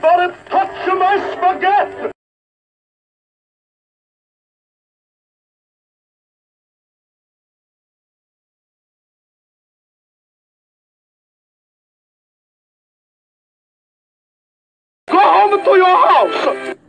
but it's touching my spaghetti! Go home to your house!